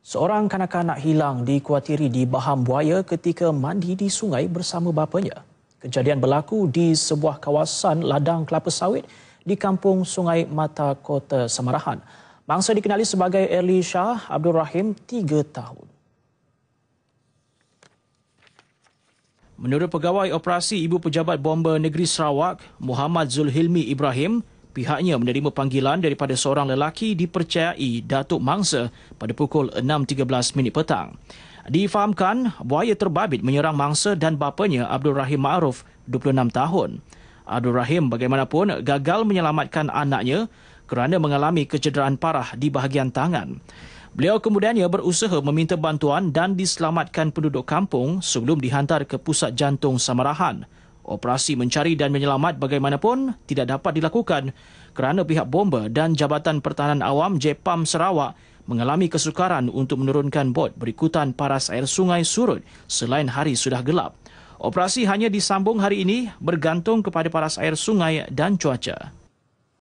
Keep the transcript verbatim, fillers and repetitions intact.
Seorang kanak-kanak hilang dikuatiri di baham buaya ketika mandi di sungai bersama bapanya. Kejadian berlaku di sebuah kawasan ladang kelapa sawit di kampung Sungai Mata, Kota Samarahan. Mangsa dikenali sebagai Erli Shah Abdul Rahim, tiga tahun. Menurut Pegawai Operasi Ibu Pejabat Bomba Negeri Sarawak, Muhammad Zulhilmi Ibrahim, pihaknya menerima panggilan daripada seorang lelaki dipercayai Datuk Mangsa pada pukul enam tiga belas minit petang. Difahamkan, buaya terbabit menyerang mangsa dan bapanya Abdul Rahim Ma'ruf, dua puluh enam tahun. Abdul Rahim bagaimanapun gagal menyelamatkan anaknya kerana mengalami kecederaan parah di bahagian tangan. Beliau kemudiannya berusaha meminta bantuan dan diselamatkan penduduk kampung sebelum dihantar ke Pusat Jantung Samarahan. Operasi mencari dan menyelamat bagaimanapun tidak dapat dilakukan kerana pihak bomba dan Jabatan Pertahanan Awam J P A M Sarawak mengalami kesukaran untuk menurunkan bot berikutan paras air sungai surut selain hari sudah gelap. Operasi hanya disambung hari ini bergantung kepada paras air sungai dan cuaca.